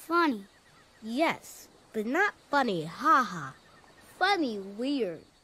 Funny. Yes, but not funny, ha-ha. Funny weird.